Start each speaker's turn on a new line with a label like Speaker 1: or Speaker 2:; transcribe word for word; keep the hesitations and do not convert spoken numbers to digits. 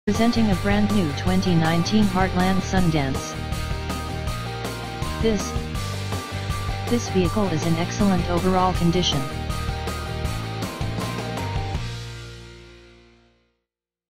Speaker 1: Presenting a brand new twenty nineteen Heartland Sundance. This, this vehicle is in excellent overall condition.